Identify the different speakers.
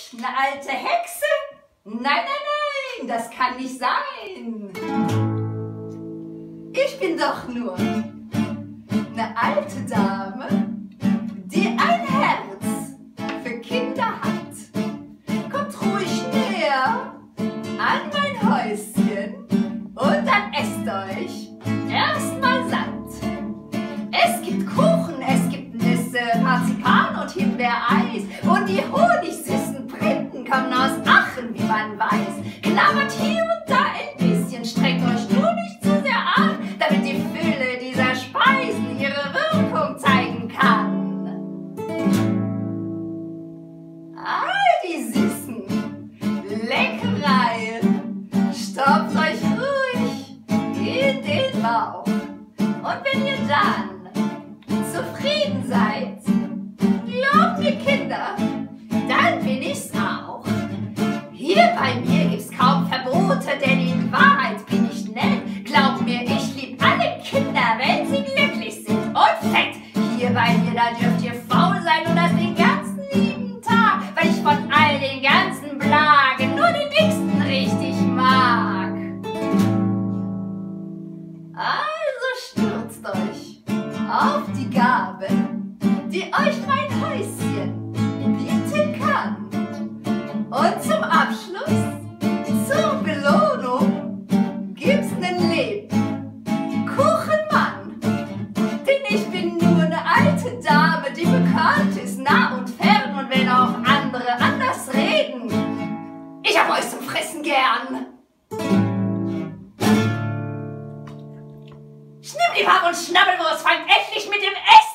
Speaker 1: Ich? Eine alte Hexe? Nein, nein, nein, das kann nicht sein. Ich bin doch nur eine alte Dame, die ein Herz für Kinder hat. Kommt ruhig näher an mein Häuschen und dann esst euch erstmal satt. Es gibt Kuchen, es gibt Nüsse, Marzipan und Himbeereis und die honigsüßen Printen kommen aus Aachen, wie man weiß. Knabbert hier und da ein bisschen, streckt euch nur nicht zu sehr an, damit die Fülle dieser Speisen ihre Wirkung zeigen kann. All die süßen Leckereien stopft euch ruhig in den Bauch. Und wenn ihr dann zufrieden seid, glaubt mir Kinder, dann bin ich's auch. Hier bei mir gibt's kaum Verbote, denn in Wahrheit bin ich nett. Glaubt mir, ich lieb alle Kinder, wenn sie glücklich sind und fett. Hier bei mir, da dürft ihr faul sein und das den ganzen lieben Tag, weil ich von all den ganzen Blagen nur den dicksten richtig mag. Also stürzt euch auf die Gaben, die euch mein Häuschen bieten kann. Und zum Abschluss, zur Belohnung, gibt's nen Lebkuchenmann. Denn ich bin nur eine alte Dame, die bekannt ist, nah und fern. Und wenn auch andere anders reden, ich hab euch zum Fressen gern. Schnippdiwab und Schnabbelwurst, fangt endlich mit dem Essen